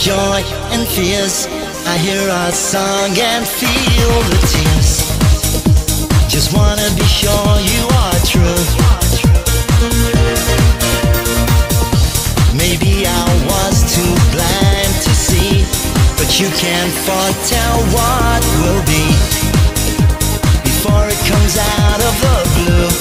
joy and fears. I hear our song and feel the tears. Just wanna be sure you are true. Maybe I was too blind to see, but you can't foretell what will be before it comes out of the blue.